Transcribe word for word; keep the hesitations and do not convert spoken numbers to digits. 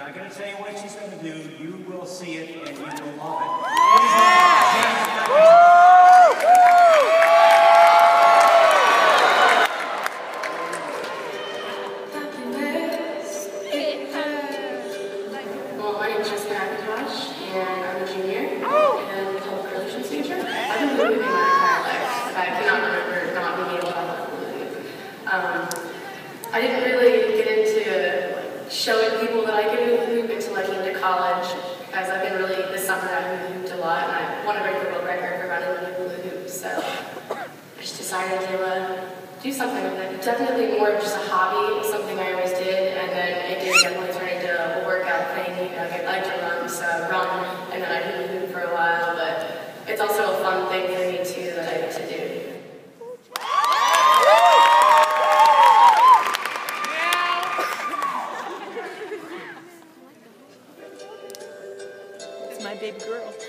not going to tell you what she's going to do. You will see it and you will love it. James Woo! Well, my name is Jessica McIntosh, and I'm a junior and public relations major. I've been hula hooping my entire life. I cannot remember not being able to hula hoop. Um, I didn't really get into showing people that I could hula hoop until I came to college, as I've been really, this summer I hula hooped a lot, and I want to break the world record for running a hula hoop, so I just decided to uh, do something with it. Definitely more of just a hobby, something I always did, and then it did definitely turn into a workout thing. You know, I like to run, so I run, and then I hula hoop for a while, but it's also a fun thing for me too that I get to do. It's my baby girl.